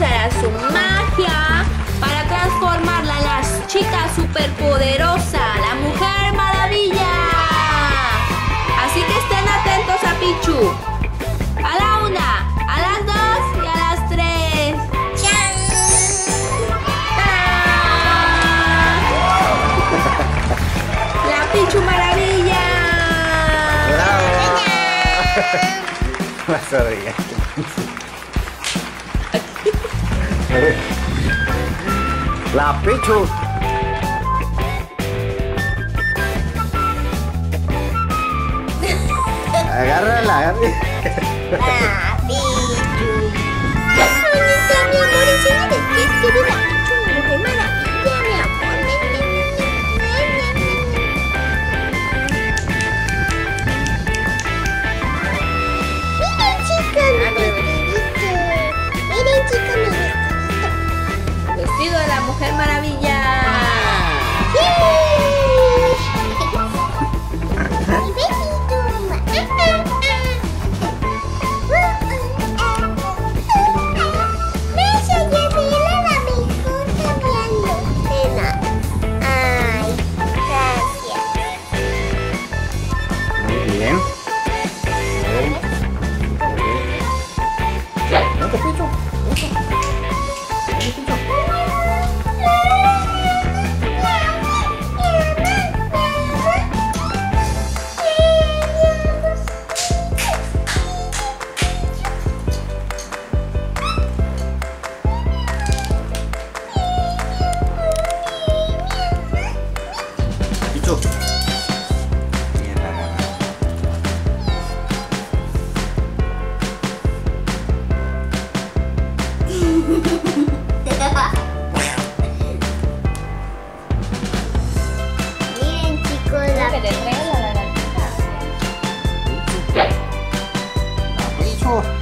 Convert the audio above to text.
usará su magia para transformarla en la chica superpoderosa, la Mujer Maravilla. Así que estén atentos a Pichu. A la 1, a las 2 y a las 3. ¡La Pichu Maravilla! Vas a reír. La Pichu. Agárrala, agárrala. La Pichu. Bonita, mi amor, enséñame qué es que de la Pichu, Mujer Maravilla, mi amor. Miren, chicos, mi vestidito. Miren, chicos, mi vestidito. Vestido de la Mujer Maravilla. Mi besito. Beso, Yasmila, la mejor cambiando. Nena. Ay, gracias. Muy bien. Vente, Pichu. Pichu. Bien, la gana. Miren, chicos, la Que te traiga la lagartija. La Pichu.